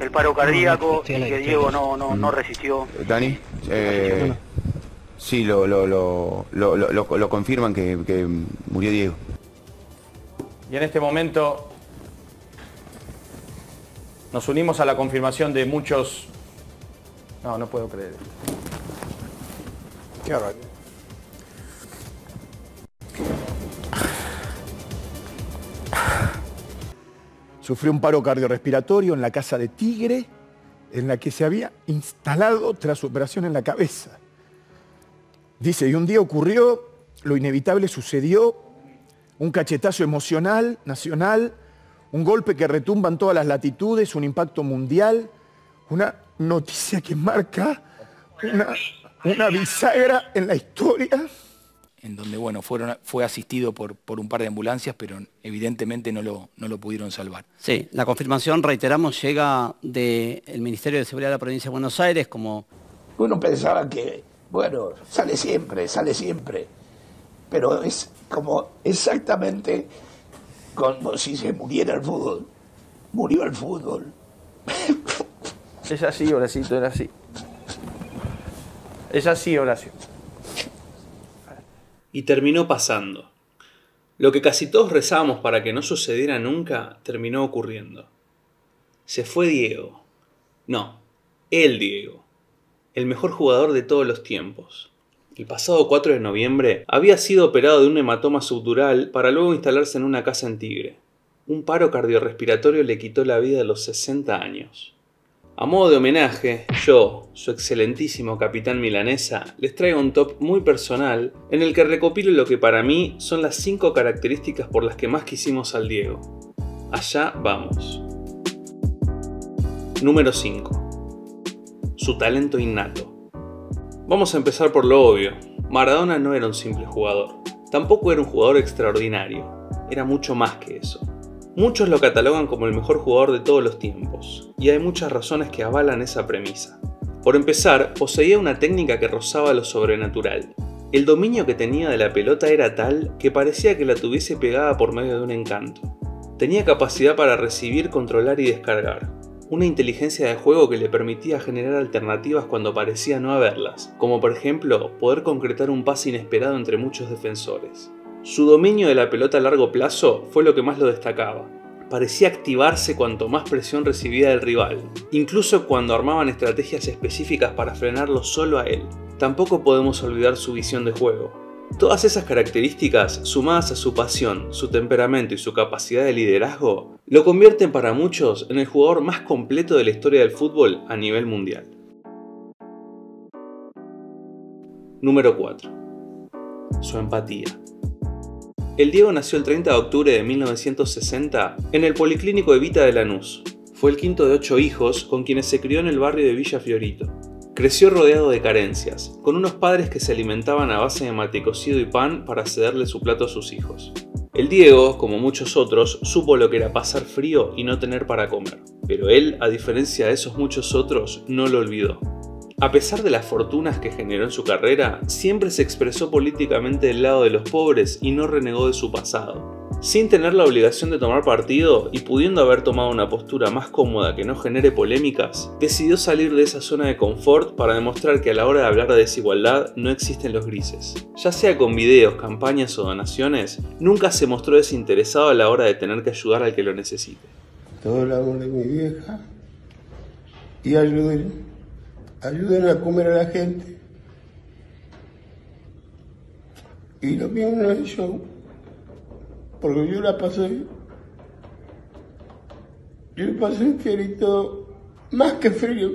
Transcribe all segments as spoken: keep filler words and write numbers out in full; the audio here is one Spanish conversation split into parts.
el paro cardíaco y que Diego no, no, no resistió. Dani, eh, sí, lo, lo, lo, lo, lo, lo, lo confirman que, que murió Diego. Y en este momento nos unimos a la confirmación de muchos... No, no puedo creer. Qué horror. Sufrió un paro cardiorrespiratorio en la casa de Tigre, en la que se había instalado tras su operación en la cabeza. Dice, y un día ocurrió, lo inevitable sucedió, un cachetazo emocional, nacional, un golpe que retumba en todas las latitudes, un impacto mundial, una noticia que marca una, una bisagra en la historia. En donde, bueno, fueron, fue asistido por, por un par de ambulancias, pero evidentemente no lo, no lo pudieron salvar. Sí, la confirmación, reiteramos, llega del Ministerio de Seguridad de la Provincia de Buenos Aires como... Uno pensaba que, bueno, sale siempre, sale siempre, pero es como exactamente como si se muriera el fútbol. Murió el fútbol. Es así, Horacito, era así. Es así, Horacio. Y terminó pasando. Lo que casi todos rezábamos para que no sucediera nunca, terminó ocurriendo. Se fue Diego. No, el Diego. El mejor jugador de todos los tiempos. El pasado cuatro de noviembre había sido operado de un hematoma subdural para luego instalarse en una casa en Tigre. Un paro cardiorrespiratorio le quitó la vida a los sesenta años. A modo de homenaje, yo, su excelentísimo capitán milanesa, les traigo un top muy personal en el que recopilo lo que para mí son las cinco características por las que más quisimos al Diego. Allá vamos. Número cinco. Su talento innato. Vamos a empezar por lo obvio. Maradona no era un simple jugador. Tampoco era un jugador extraordinario. Era mucho más que eso. Muchos lo catalogan como el mejor jugador de todos los tiempos, y hay muchas razones que avalan esa premisa. Por empezar, poseía una técnica que rozaba lo sobrenatural. El dominio que tenía de la pelota era tal que parecía que la tuviese pegada por medio de un encanto. Tenía capacidad para recibir, controlar y descargar. Una inteligencia de juego que le permitía generar alternativas cuando parecía no haberlas, como por ejemplo poder concretar un pase inesperado entre muchos defensores. Su dominio de la pelota a largo plazo fue lo que más lo destacaba. Parecía activarse cuanto más presión recibía del rival, incluso cuando armaban estrategias específicas para frenarlo solo a él. Tampoco podemos olvidar su visión de juego. Todas esas características, sumadas a su pasión, su temperamento y su capacidad de liderazgo, lo convierten para muchos en el jugador más completo de la historia del fútbol a nivel mundial. Número cuatro. Su empatía. El Diego nació el treinta de octubre de mil novecientos sesenta en el Policlínico Evita de Lanús. Fue el quinto de ocho hijos con quienes se crió en el barrio de Villa Fiorito. Creció rodeado de carencias, con unos padres que se alimentaban a base de mate cocido y pan para cederle su plato a sus hijos. El Diego, como muchos otros, supo lo que era pasar frío y no tener para comer. Pero él, a diferencia de esos muchos otros, no lo olvidó. A pesar de las fortunas que generó en su carrera, siempre se expresó políticamente del lado de los pobres y no renegó de su pasado. Sin tener la obligación de tomar partido y pudiendo haber tomado una postura más cómoda que no genere polémicas, decidió salir de esa zona de confort para demostrar que a la hora de hablar de desigualdad no existen los grises. Ya sea con videos, campañas o donaciones, nunca se mostró desinteresado a la hora de tener que ayudar al que lo necesite. Todo el amor de mi vieja y ayuden. Ayuden a comer a la gente. Y lo mío no es show. Porque yo la pasé. Yo la pasé en Fiorito más que frío.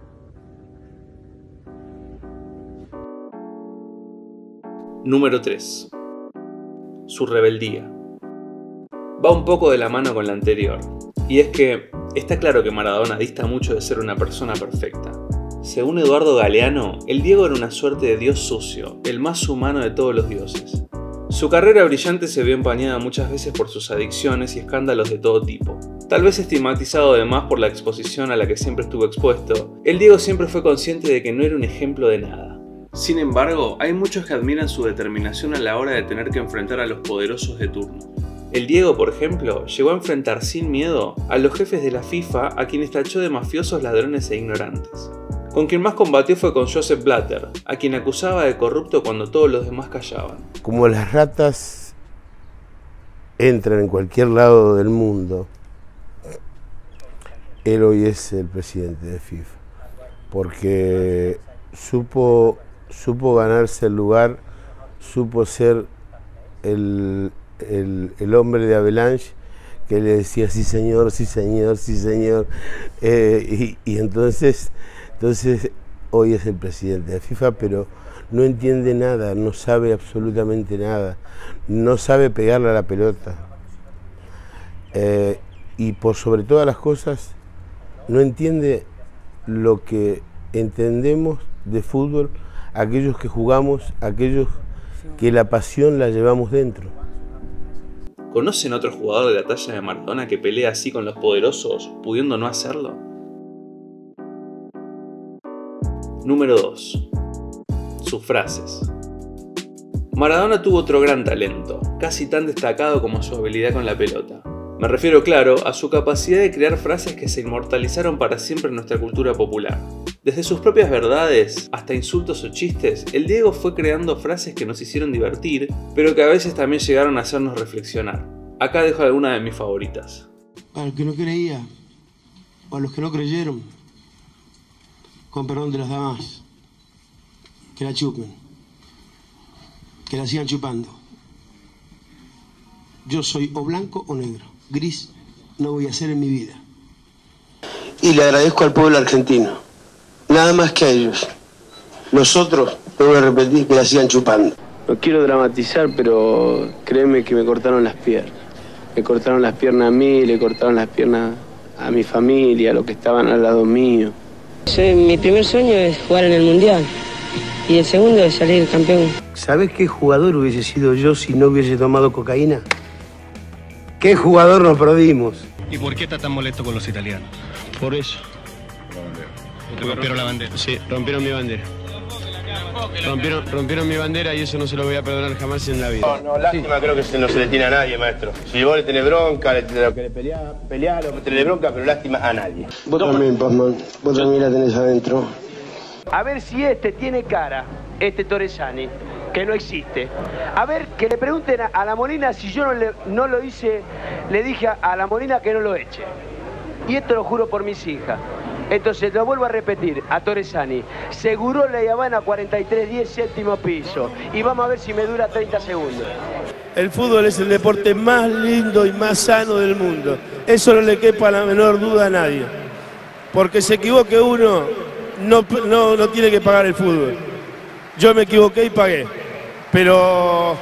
Número tres. Su rebeldía. Va un poco de la mano con la anterior. Y es que está claro que Maradona dista mucho de ser una persona perfecta. Según Eduardo Galeano, el Diego era una suerte de dios sucio, el más humano de todos los dioses. Su carrera brillante se vio empañada muchas veces por sus adicciones y escándalos de todo tipo. Tal vez estigmatizado además por la exposición a la que siempre estuvo expuesto, el Diego siempre fue consciente de que no era un ejemplo de nada. Sin embargo, hay muchos que admiran su determinación a la hora de tener que enfrentar a los poderosos de turno. El Diego, por ejemplo, llegó a enfrentar sin miedo a los jefes de la FIFA, a quienes tachó de mafiosos, ladrones e ignorantes. Con quien más combatió fue con Joseph Blatter, a quien acusaba de corrupto cuando todos los demás callaban. Como las ratas entran en cualquier lado del mundo, él hoy es el presidente de FIFA, porque supo, supo ganarse el lugar, supo ser el, el, el hombre de Avalanche que le decía sí señor, sí señor, sí señor, eh, y, y entonces, entonces hoy es el presidente de FIFA, pero no entiende nada, no sabe absolutamente nada, no sabe pegarle a la pelota, eh, y por sobre todas las cosas no entiende lo que entendemos de fútbol, aquellos que jugamos, aquellos que la pasión la llevamos dentro. ¿Conocen otro jugador de la talla de Maradona que pelea así con los poderosos, pudiendo no hacerlo? Número dos. Sus frases. Maradona tuvo otro gran talento, casi tan destacado como su habilidad con la pelota. Me refiero, claro, a su capacidad de crear frases que se inmortalizaron para siempre en nuestra cultura popular. Desde sus propias verdades hasta insultos o chistes, el Diego fue creando frases que nos hicieron divertir, pero que a veces también llegaron a hacernos reflexionar. Acá dejo algunas de mis favoritas. Para el que no creía, o a los que no creyeron, con perdón de las damas, que la chupen, que la sigan chupando. Yo soy o blanco o negro. Gris no voy a ser en mi vida. Y le agradezco al pueblo argentino, nada más que a ellos. Nosotros, te voy a repetir, que la sigan chupando. No quiero dramatizar, pero créeme que me cortaron las piernas. Me cortaron las piernas a mí, le cortaron las piernas a mi familia, a los que estaban al lado mío. Soy, mi primer sueño es jugar en el Mundial y el segundo es salir campeón. ¿Sabés qué jugador hubiese sido yo si no hubiese tomado cocaína? ¿Qué jugador nos perdimos? ¿Y por qué está tan molesto con los italianos? Por eso. Porque rompieron la bandera. Sí, rompieron mi bandera. Rompieron, rompieron mi bandera y eso no se lo voy a perdonar jamás en la vida. No, no, lástima, sí. Creo que no se le tiene a nadie, maestro. Si vos le tenés bronca, le, lo que le pelea, pelea, lo que tenés bronca, pero lástima a nadie. Vos también, Pazman. Vos también la tenés adentro. A ver si este tiene cara, este Torresani, que no existe. A ver, que le pregunten a, a la Molina si yo no, le, no lo hice, le dije a, a la Molina que no lo eche. Y esto lo juro por mis hijas. Entonces, lo vuelvo a repetir, a Torresani. Seguro la Habana cuarenta y tres diez, séptimo piso. Y vamos a ver si me dura treinta segundos. El fútbol es el deporte más lindo y más sano del mundo. Eso no le quepa la menor duda a nadie. Porque se equivoque uno, no, no, no tiene que pagar el fútbol. Yo me equivoqué y pagué. Pero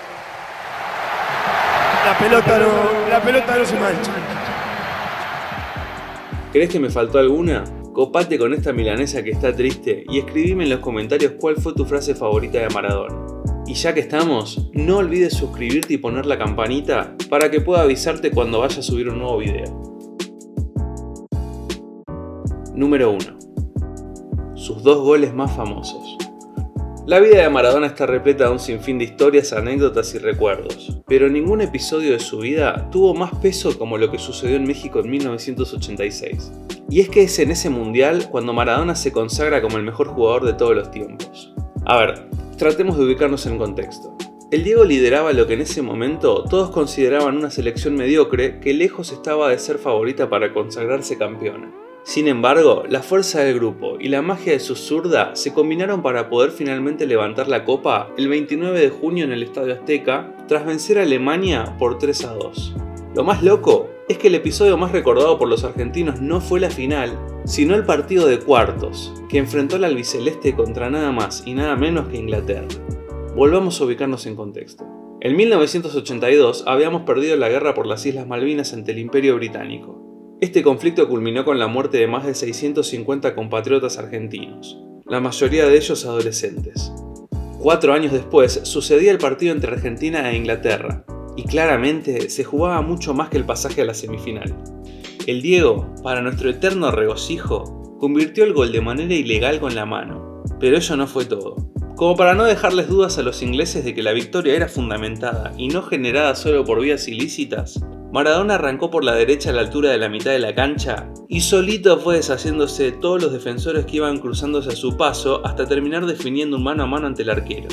la pelota no, la pelota no se mancha. ¿Crees que me faltó alguna? Copate con esta milanesa que está triste y escribime en los comentarios cuál fue tu frase favorita de Maradona. Y ya que estamos, no olvides suscribirte y poner la campanita para que pueda avisarte cuando vaya a subir un nuevo video. Número uno. Sus dos goles más famosos. La vida de Maradona está repleta de un sinfín de historias, anécdotas y recuerdos, pero ningún episodio de su vida tuvo más peso como lo que sucedió en México en mil novecientos ochenta y seis. Y es que es en ese mundial cuando Maradona se consagra como el mejor jugador de todos los tiempos. A ver, tratemos de ubicarnos en contexto. El Diego lideraba lo que en ese momento todos consideraban una selección mediocre que lejos estaba de ser favorita para consagrarse campeona. Sin embargo, la fuerza del grupo y la magia de su zurda se combinaron para poder finalmente levantar la copa el veintinueve de junio en el Estadio Azteca tras vencer a Alemania por tres a dos. Lo más loco es que el episodio más recordado por los argentinos no fue la final, sino el partido de cuartos, que enfrentó al albiceleste contra nada más y nada menos que Inglaterra. Volvamos a ubicarnos en contexto. En mil novecientos ochenta y dos habíamos perdido la guerra por las Islas Malvinas ante el Imperio Británico. Este conflicto culminó con la muerte de más de seiscientos cincuenta compatriotas argentinos, la mayoría de ellos adolescentes. Cuatro años después sucedía el partido entre Argentina e Inglaterra, y claramente se jugaba mucho más que el pasaje a la semifinal. El Diego, para nuestro eterno regocijo, convirtió el gol de manera ilegal con la mano, Pero ello no fue todo. Como para no dejarles dudas a los ingleses de que la victoria era fundamentada y no generada solo por vías ilícitas, Maradona arrancó por la derecha a la altura de la mitad de la cancha y solito fue deshaciéndose de todos los defensores que iban cruzándose a su paso hasta terminar definiendo un mano a mano ante el arquero.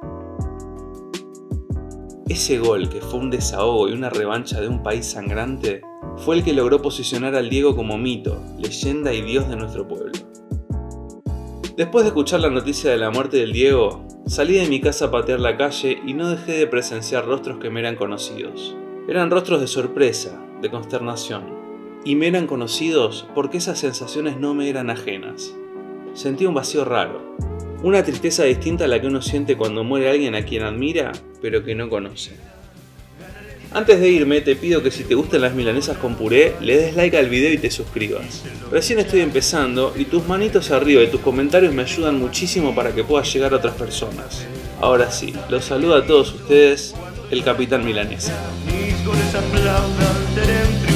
Ese gol, que fue un desahogo y una revancha de un país sangrante, fue el que logró posicionar al Diego como mito, leyenda y dios de nuestro pueblo. Después de escuchar la noticia de la muerte del Diego, salí de mi casa a patear la calle y no dejé de presenciar rostros que me eran conocidos. Eran rostros de sorpresa, de consternación, y me eran conocidos porque esas sensaciones no me eran ajenas. Sentí un vacío raro, una tristeza distinta a la que uno siente cuando muere alguien a quien admira, pero que no conoce. Antes de irme, te pido que si te gustan las milanesas con puré, le des like al video y te suscribas. Recién estoy empezando y tus manitos arriba y tus comentarios me ayudan muchísimo para que pueda llegar a otras personas. Ahora sí, los saludo a todos ustedes, el Capitán Milanesa. Mis goles aplaudan, seré un triunfo.